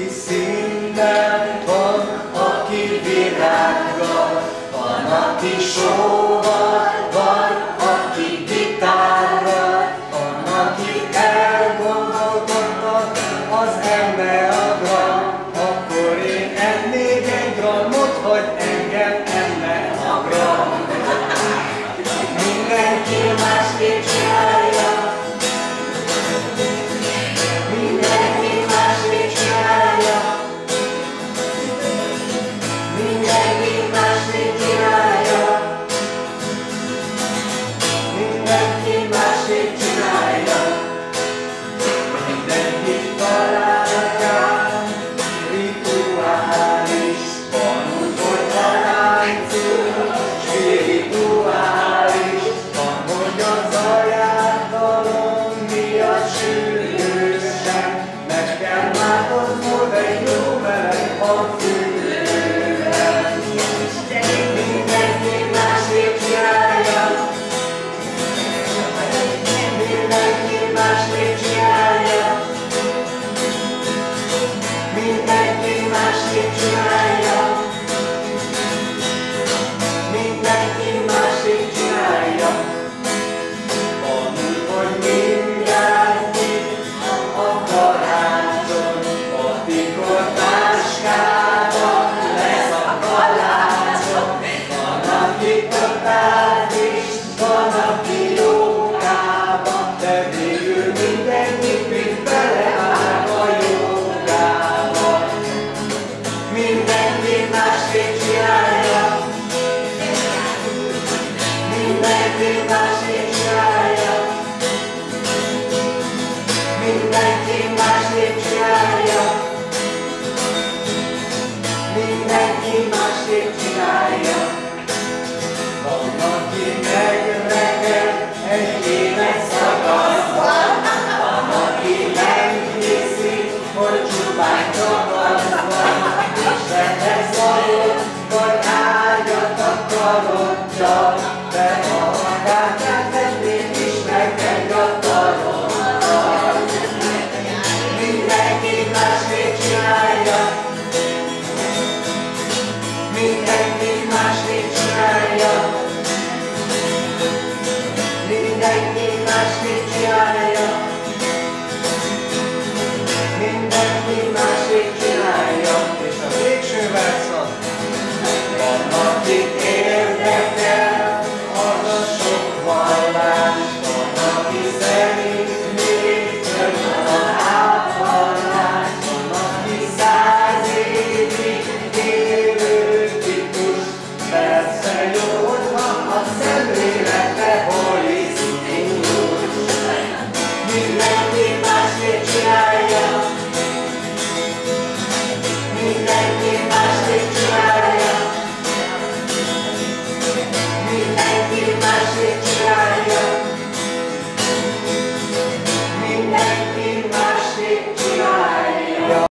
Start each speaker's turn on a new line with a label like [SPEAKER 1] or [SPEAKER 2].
[SPEAKER 1] aki színnel, van, aki virággal, van, aki sóval, van, aki gitárral, van, aki elgondolkodta, az enne a gram, akkor én ennék egy gramot, hogy engem enne a gram. Mindenki másképp csinálja, mindenki másképp csinálja, mindenki másképp csinálja, mindenki másképp csinálja, mindenki találják, rituális, van úgy, hogy tanácul, spirituális, van, hogy az ajánlom miatt sűrűsen, meg kell mátoznod egy jó meleg a fűrőben. Mindenki másképp csinálja, mindenki másképp csinálja, mindenki másképp csinálja, mindenki másképp csinálja. Van úgy, hogy mindenki a karácsony, a tikotáskában lesz a kalácson. Van, aki totális, van, aki jogában, de végül mindenki mind beleáll a jogába. Mindenki másképp csinálja, mindenki másképp csinálja, mindenki másképp csinálja.